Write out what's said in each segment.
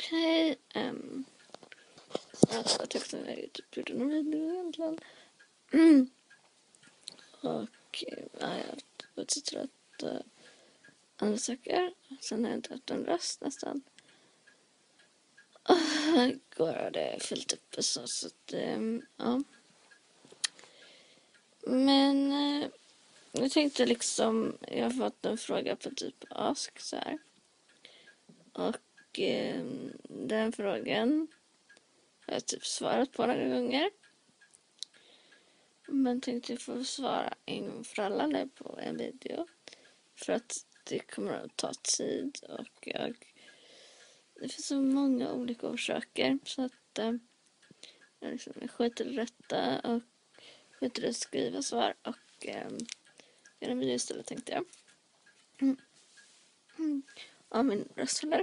Hej. Jag tyckte jag typ gjorde någon video egentligen. Och jag har varit så trött andra saker. Sen har jag inte hört en röst nästan. Igår har det fyllt upp och så att, ja. Men jag tänkte liksom, jag har fått en fråga på typ Ask så här. Och den frågan har jag typ svarat på några gånger. Men tänkte jag få svara en gång för alla nu på en video. För att det kommer att ta tid och det finns så många olika orsaker. Så att jag liksom skiter i detta och skiter i att skriva svar och göra en video istället tänkte jag. Ja, min röst håller.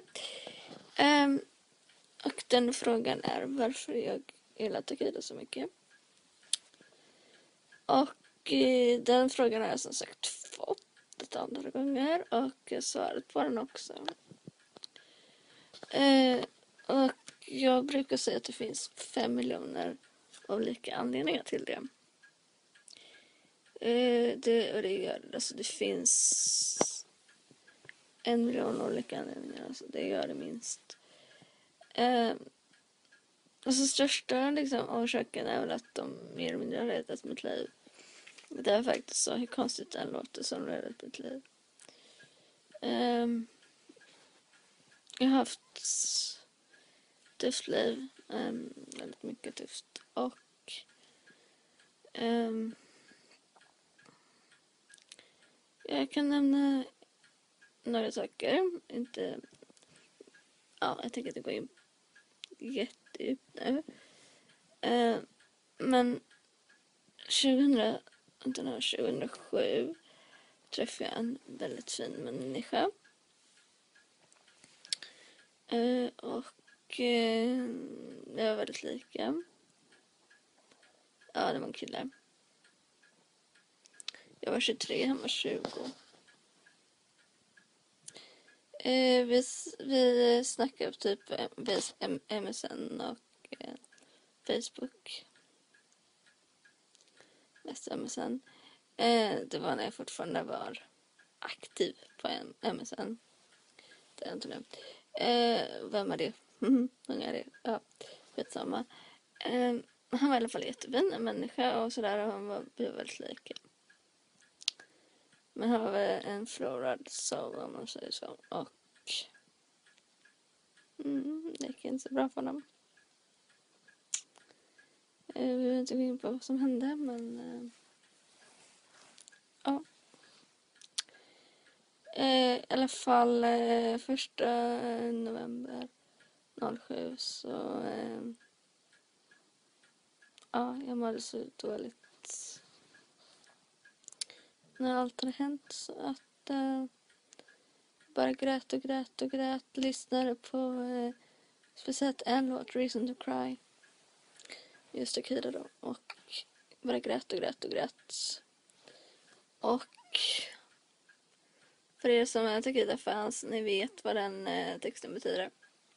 Och den frågan är varför jag gillar Takida så mycket. Och den frågan har jag som sagt fått ett antal gånger och svarat på den också. Och jag brukar säga att det finns 5 miljoner olika anledningar till det. Det finns 1 miljon olika anledningar, alltså det gör det minst. Alltså största liksom, orsaken är väl att de mer eller mindre har räddat mitt liv. Det är faktiskt så, hur konstigt den låter som räddat mitt liv. Jag har haft tufft liv, väldigt mycket tufft och jag kan nämna några saker, jag tänker inte gå in jättedjupt nu. Men 2007 träffade jag en väldigt fin människa. Och det var väldigt lika. Ja, det var en kille. Jag var 23, han var 20. Vi snackade typ MSN och Facebook. Mest MSN. Det var när jag fortfarande var aktiv på MSN. Det är inte nu. Vem är det? Vem är det? Ja, vet samma. Han var i alla fall jättefin, en människa och sådär. Och han var väldigt lika. Men han var väl en förlorad soul om man säger så. Och det gick inte så bra för honom. Vi behöver inte gå in på vad som hände, men ja. I alla fall 1 november 07 så jag mådde så dåligt när allt hade hänt så att bara grät och grät och grät, lyssnade på speciellt en låt, Reason to Cry, just Takida då, och bara grät och grät och grät. Och för er som är Takida-fans, ni vet vad den texten betyder.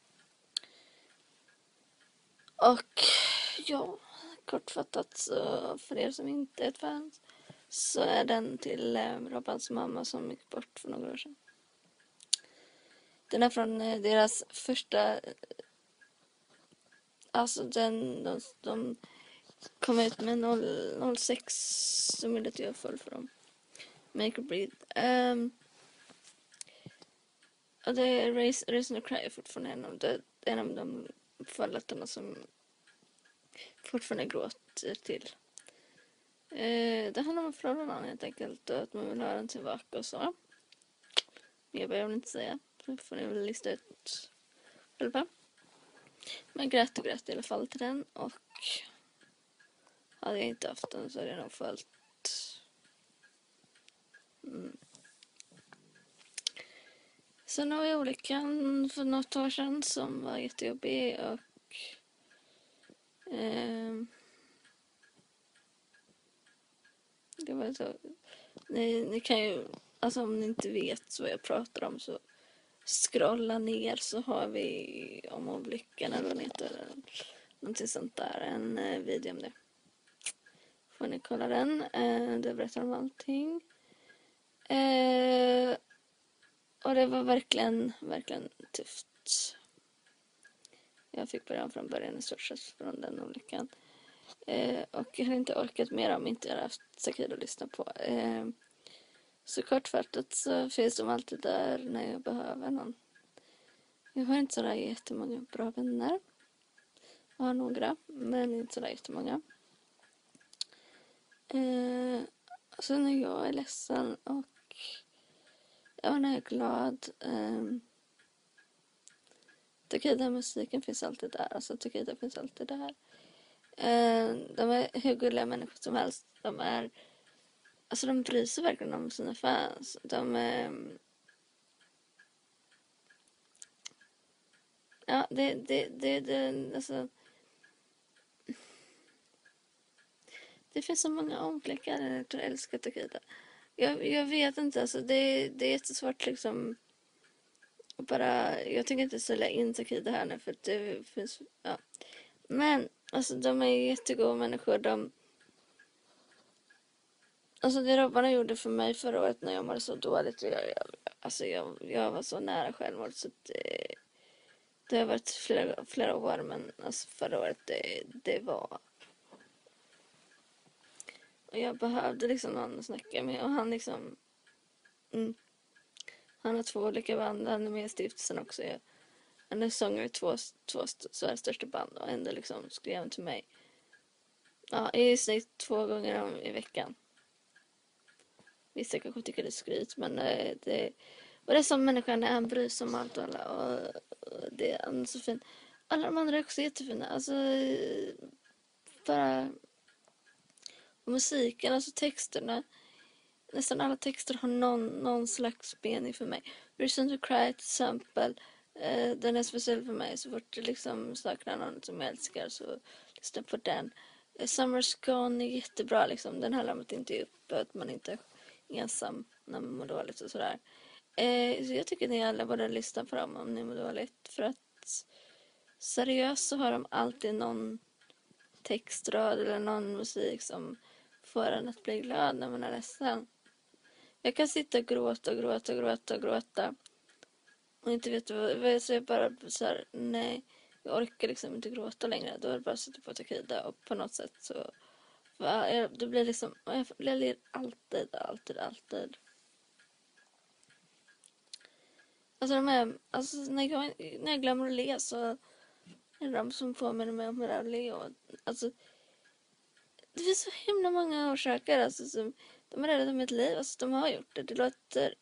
Och ja, kortfattat så för er som inte är ett fan så är den till Robbans mamma som gick bort för några år sedan. Den är från deras första, alltså de kom ut med 06 som ville jag full för dem. Make or Breathe. Och det är Reason to Cry fortfarande en av de förlåtarna som fortfarande gråter till. Det handlar om förhållanden helt enkelt och att man vill ha den tillbaka och så. Jag behöver inte säga, så får ni väl lista ut själva. Men grät och grät i alla fall till den och hade jag inte haft den så hade jag nog följt. Sen har jag olyckan för något år sedan som var jättejobbig och det var så, ni kan ju, alltså om ni inte vet vad jag pratar om så scrolla ner så har vi om olyckan eller vad det heter. Någonting sånt där. En video om det. Får ni kolla den. Det berättar om allting. Och det var verkligen tufft. Jag fick början från början i stort sett från den olyckan. Och jag har inte orkat mer om inte jag har haft Sakid att lyssna på. Så kortfattat så finns de alltid där när jag behöver någon. Jag har inte sådär jättemånga bra vänner. Jag har några, men inte sådär jättemånga. Så när jag är ledsen och när jag är glad. Takida-musiken finns alltid där. Alltså Takida finns alltid där. De är hur gulliga människor som helst. De bryr sig verkligen om sina fans. Det finns så många omblickar jag älskar Takida. Jag vet inte, alltså det är jättesvårt liksom. Jag tänker inte sälja in Takida här nu för att det finns, ja. Men alltså de är jättegoda människor. Det Robbarna gjorde för mig förra året när jag mådde så dåligt. Jag var så nära självmord så det har varit flera år, men alltså förra året det var. Och jag behövde liksom någon att snacka med och han liksom han har 2 olika band, han är med i stiftelsen också. Han är sångare i 2 Sveriges största band och ändå liksom skrev han till mig. Ja, i snitt 2 gånger i veckan. Vissa kanske tycker det är skryt, men det är som människan är, han bryr sig om allt och alla. Och det är så fint. Alla de andra är också jättefina. Alltså, bara musiken, alltså texterna. Nästan alla texter har någon slags mening för mig. Reason to Cry till exempel. Den är speciell för mig. Så fort jag liksom saknar någon som jag älskar så lyssnar på den. Summer's Gone är jättebra liksom. Den handlar om att inte ge upp, att man inte är ensam när man mår dåligt och sådär. Så jag tycker ni alla borde lyssna på dem om ni mår dåligt. För att seriöst så har de alltid någon textrad eller någon musik som får en att bli glad när man är ledsen. Jag kan sitta och gråta och inte vet vad, så jag bara så här, nej, jag orkar liksom inte gråta längre. Då är det bara att sitta på Takida och på något sätt så det blir liksom, jag ler alltid. Alltså när jag glömmer att le så är det de som får mig med att le. Alltså, det finns så himla många orsaker alltså, som de har räddat mitt liv. Alltså, de har gjort det. Det låter...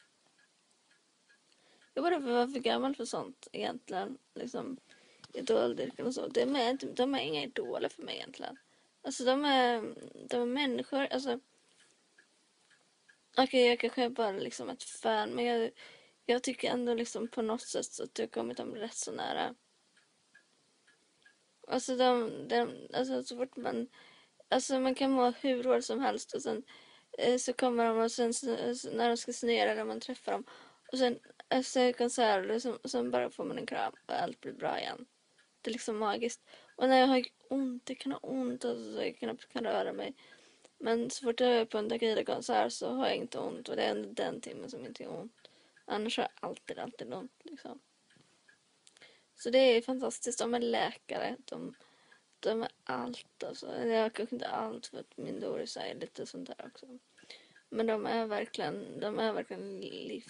Jag bara var för gammal för sånt egentligen. Liksom, idoldyrkan och så. De är inga idoler för mig egentligen. Alltså, de är människor. Alltså, okej, jag kanske är bara liksom ett fan. Men jag tycker ändå liksom på något sätt att jag har kommit dem rätt så nära. Alltså, alltså så fort man kan må hur dåligt som helst och sen så kommer de och sen när de ska signera eller man träffar dem och sen efter konserter och sen bara får man en kram och allt blir bra igen. Det är liksom magiskt. Och när jag har ont, jag kan ha ont och så jag knappt kan röra mig. Men så fort jag är på en Takida-konsert så har jag inte ont och det är ändå den timmen som inte är ont. Annars har jag alltid ont liksom. Så det är fantastiskt. De är läkare. De är allt alltså. Jag kanske inte allt för att min Doris är lite sånt där också. Men de är verkligen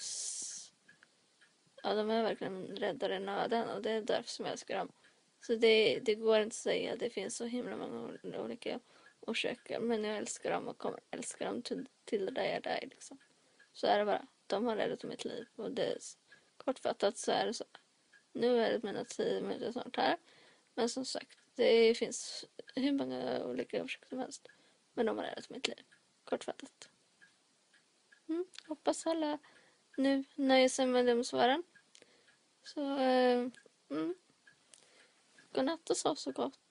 de är verkligen räddare i nöden och det är därför som jag älskar dem. Så det går inte att säga. Det finns så himla många olika orsaker. Men jag älskar dem och kommer älska dem till där jag är där liksom. Så är det bara. De har räddat mitt liv och det är kortfattat så är det så. Nu är det mina 10 minuter snart här. Men som sagt, det finns hur många olika orsaker som helst. Men de har räddat mitt liv. Kortfattat. Hoppas alla nu nöjer sig med de svaren. Så, godnatt och sov så gott.